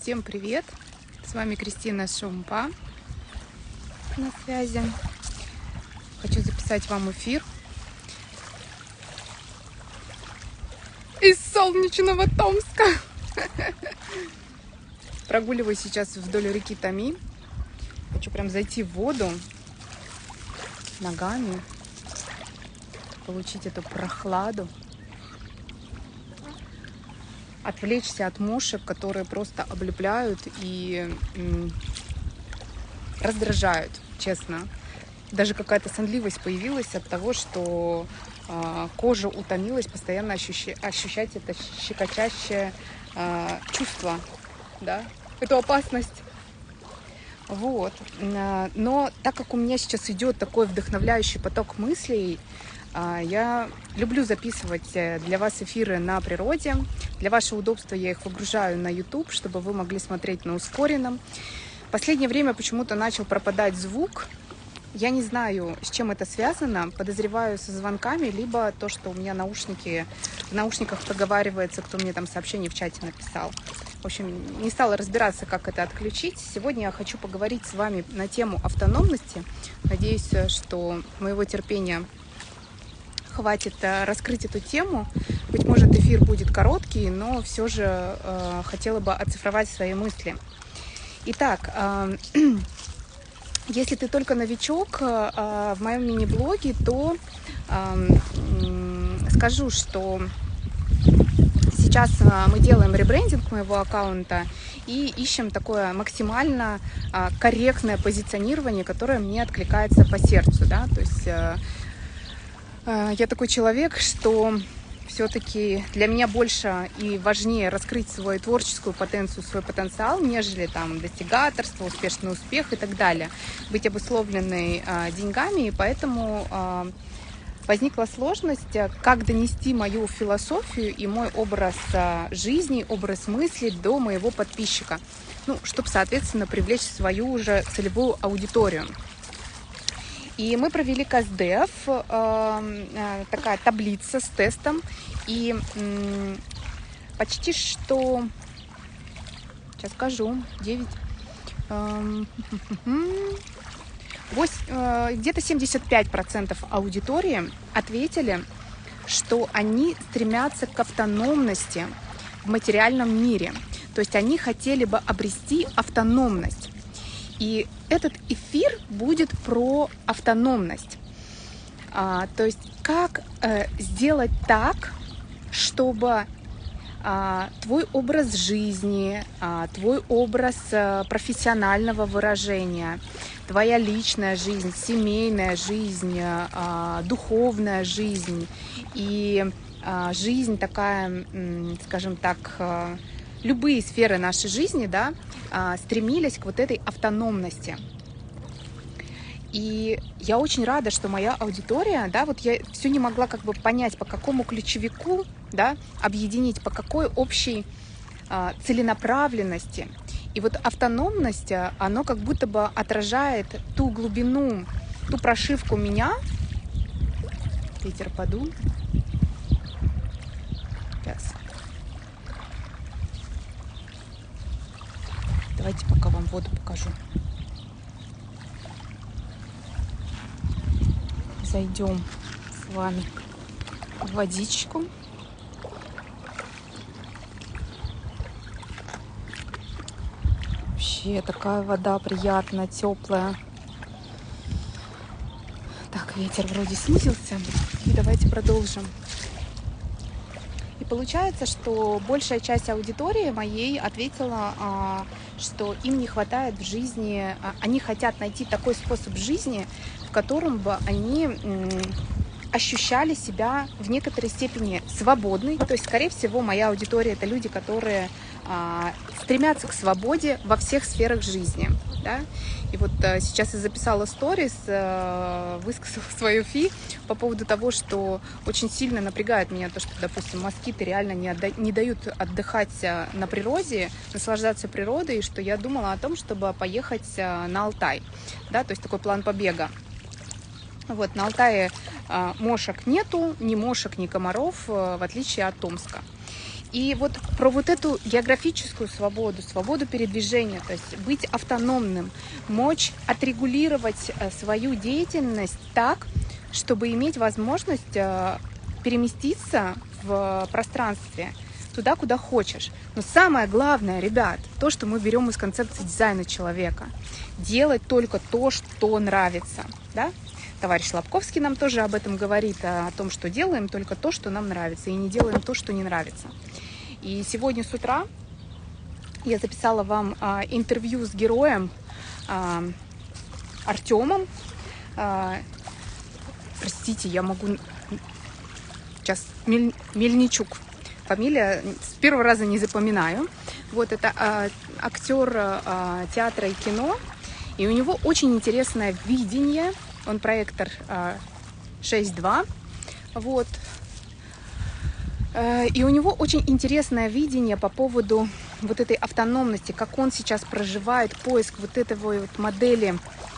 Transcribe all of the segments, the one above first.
Всем привет! С вами Кристина Шумпа на связи. Хочу записать вам эфир из солнечного Томска. Прогуливаюсь сейчас вдоль реки Томи. Хочу прям зайти в воду ногами, получить эту прохладу, отвлечься от мушек, которые просто облепляют и раздражают, честно. Даже какая-то сонливость появилась от того, что кожа утомилась постоянно ощущать это щекочащее чувство, да, эту опасность. Вот. Но так как у меня сейчас идет такой вдохновляющий поток мыслей, я люблю записывать для вас эфиры на природе. Для вашего удобства я их выгружаю на YouTube, чтобы вы могли смотреть на ускоренном. В последнее время почему-то начал пропадать звук. Я не знаю, с чем это связано. Подозреваю со звонками, либо то, что у меня в наушниках проговаривается, кто мне там сообщение в чате написал. В общем, не стала разбираться, как это отключить. Сегодня я хочу поговорить с вами на тему автономности. Надеюсь, что моего терпения хватит раскрыть эту тему. Быть может, эфир будет короткий, но все же хотела бы оцифровать свои мысли. Итак, если ты только новичок в моем мини-блоге, то скажу, что сейчас мы делаем ребрендинг моего аккаунта и ищем такое максимально корректное позиционирование, которое мне откликается по сердцу, да, то есть я такой человек, что все-таки для меня больше и важнее раскрыть свою творческую потенцию, свой потенциал, нежели там достигаторство, успешный успех и так далее. Быть обусловленной деньгами, и поэтому возникла сложность, как донести мою философию и мой образ жизни, образ мысли до моего подписчика, ну, чтобы, соответственно, привлечь свою уже целевую аудиторию. И мы провели КСДФ, такая таблица с тестом, и почти что, сейчас скажу, 9, где-то 75% аудитории ответили, что они стремятся к автономности в материальном мире. То есть они хотели бы обрести автономность. И этот эфир будет про автономность. То есть как сделать так, чтобы твой образ жизни, твой образ профессионального выражения, твоя личная жизнь, семейная жизнь, духовная жизнь и жизнь такая, скажем так, любые сферы нашей жизни, да, стремились к вот этой автономности. И я очень рада, что моя аудитория, да, вот я все не могла как бы понять, по какому ключевику, да, объединить, по какой общей целенаправленности. И вот автономность, оно как будто бы отражает ту глубину, ту прошивку меня. Ветер подул. Сейчас. Давайте пока вам воду покажу. Зайдем с вами в водичку. Вообще такая вода приятная, теплая. Так, ветер вроде снизился. И давайте продолжим. И получается, что большая часть аудитории моей ответила, что им не хватает в жизни, они хотят найти такой способ жизни, в котором бы они ощущали себя в некоторой степени свободной. То есть, скорее всего, моя аудитория — это люди, которые стремятся к свободе во всех сферах жизни. Да? И вот сейчас я записала сторис, высказала свою фи по поводу того, что очень сильно напрягает меня то, что, допустим, москиты реально не дают отдыхать на природе, наслаждаться природой, и что я думала о том, чтобы поехать на Алтай, да, то есть такой план побега. Вот, на Алтае мошек нету, ни мошек, ни комаров, в отличие от Томска. И вот про вот эту географическую свободу, свободу передвижения, то есть быть автономным, мочь отрегулировать свою деятельность так, чтобы иметь возможность переместиться в пространстве туда, куда хочешь. Но самое главное, ребят, то, что мы берем из концепции дизайна человека, делать только то, что нравится, да? Товарищ Лобковский нам тоже об этом говорит, о том, что делаем только то, что нам нравится, и не делаем то, что не нравится. И сегодня с утра я записала вам интервью с героем Артемом. Простите, я могу... Сейчас Мельничук. Фамилия с первого раза не запоминаю. Вот это актер театра и кино. И у него очень интересное видение. Он проектор 6.2. Вот. И у него очень интересное видение по поводу вот этой автономности, как он сейчас проживает поиск вот этой вот модели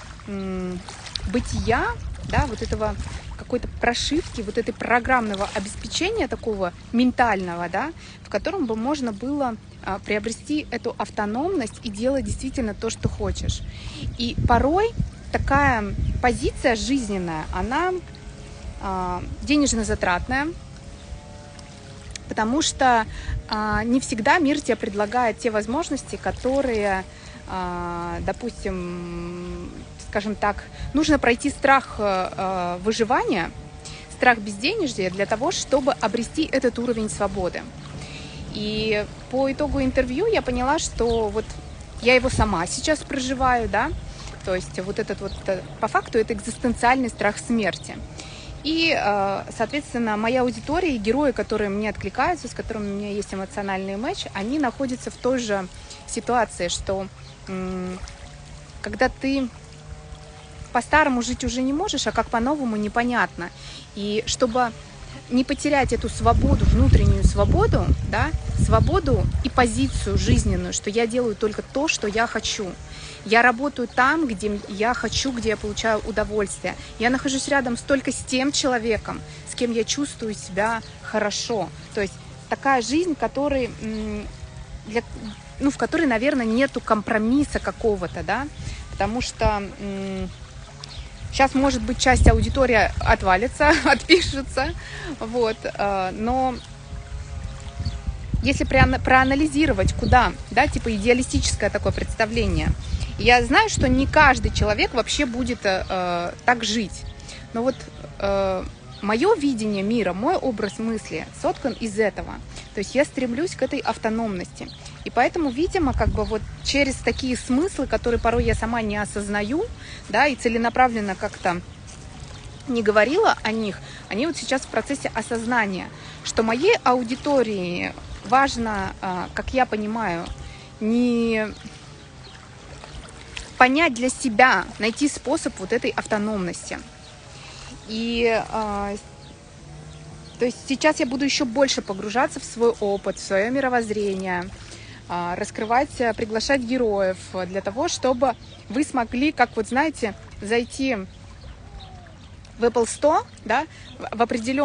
бытия, да, вот этого какой-то прошивки, вот этой программного обеспечения такого ментального, да, в котором бы можно было приобрести эту автономность и делать действительно то, что хочешь. И порой такая позиция жизненная, она денежно затратная, потому что не всегда мир тебе предлагает те возможности, которые, допустим, скажем так, нужно пройти страх выживания, страх безденежья для того, чтобы обрести этот уровень свободы. И по итогу интервью я поняла, что вот я его сама сейчас проживаю, да, то есть вот этот вот, по факту, это экзистенциальный страх смерти. И, соответственно, моя аудитория и герои, которые мне откликаются, с которыми у меня есть эмоциональный матч, они находятся в той же ситуации, что когда ты по-старому жить уже не можешь, а как по-новому непонятно. И чтобы не потерять эту свободу, внутреннюю свободу, да, свободу и позицию жизненную, что я делаю только то, что я хочу. Я работаю там, где я хочу, где я получаю удовольствие. Я нахожусь рядом только с тем человеком, с кем я чувствую себя хорошо. То есть такая жизнь, в которой, наверное, нету компромисса какого-то, да, потому что сейчас, может быть, часть аудитории отвалится, отпишется, вот, но если проанализировать, куда, да, типа идеалистическое такое представление, я знаю, что не каждый человек вообще будет так жить. Но вот мое видение мира, мой образ мысли соткан из этого. То есть я стремлюсь к этой автономности. И поэтому, видимо, как бы вот через такие смыслы, которые порой я сама не осознаю, да, и целенаправленно как-то не говорила о них, они вот сейчас в процессе осознания, что моей аудитории важно, как я понимаю, не понять для себя, найти способ вот этой автономности. И то есть сейчас я буду еще больше погружаться в свой опыт, в свое мировоззрение, раскрывать, приглашать героев для того, чтобы вы смогли, как вот знаете, зайти в Apple 100, да, в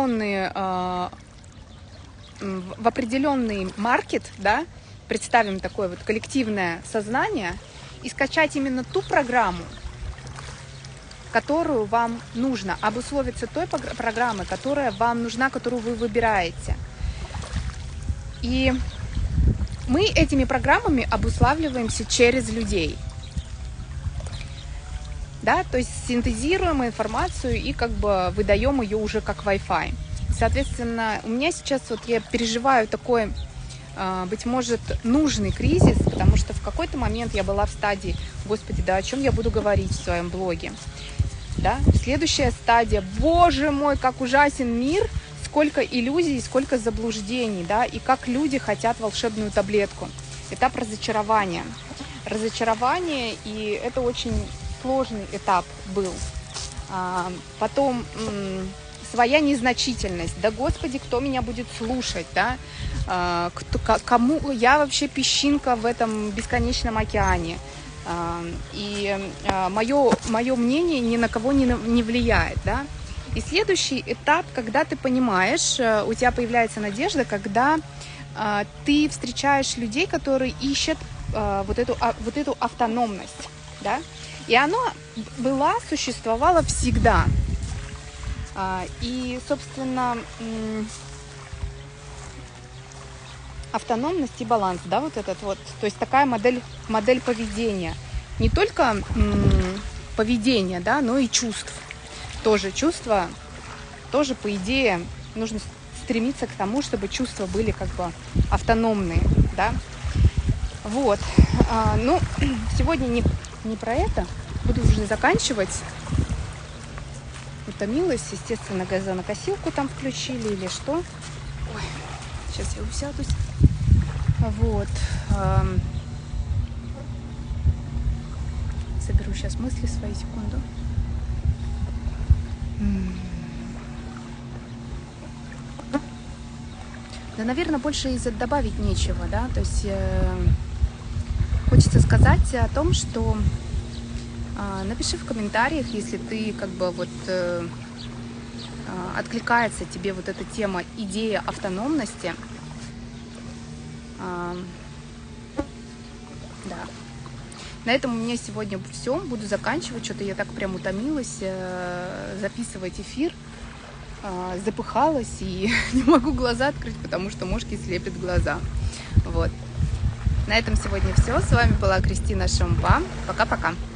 определенный маркет, да, представим такое вот коллективное сознание, и скачать именно ту программу, которую вам нужно, обусловиться той программой, которая вам нужна, которую вы выбираете. И мы этими программами обуславливаемся через людей. Да, то есть синтезируем информацию и как бы выдаем ее уже как Wi-Fi. Соответственно, у меня сейчас вот я переживаю такой, быть может, нужный кризис, потому что в какой-то момент я была в стадии: Господи, да о чем я буду говорить в своем блоге? Да? Следующая стадия: Боже мой, как ужасен мир, сколько иллюзий, сколько заблуждений, да, и как люди хотят волшебную таблетку. Этап разочарования. Разочарование, и это очень сложный этап был. Потом своя незначительность. Да, Господи, кто меня будет слушать, да? Кому я вообще песчинка в этом бесконечном океане? И мое мнение ни на кого не влияет, да? И следующий этап, когда ты понимаешь, у тебя появляется надежда, когда ты встречаешь людей, которые ищут вот эту автономность, да, и она существовала всегда. И, собственно, автономность и баланс, да, вот этот вот, то есть такая модель поведения, не только поведения, да, но и чувств. Тоже чувства, тоже, по идее, нужно стремиться к тому, чтобы чувства были как бы автономные, да. Вот. Ну, сегодня не про это. Буду уже заканчивать. Утомилась, естественно, газонокосилку там включили или что. Ой, сейчас я усядусь. Вот. Соберу сейчас мысли свои, секунду. Да, наверное, больше добавить нечего, да, то есть хочется сказать о том, что напиши в комментариях, если ты как бы вот откликается тебе вот эта тема, идея автономности. Да. На этом у меня сегодня все. Буду заканчивать. Что-то я так прям утомилась записывать эфир. Запыхалась и не могу глаза открыть, потому что мошки слепят глаза. Вот. На этом сегодня все. С вами была Кристина Шамба. Пока-пока.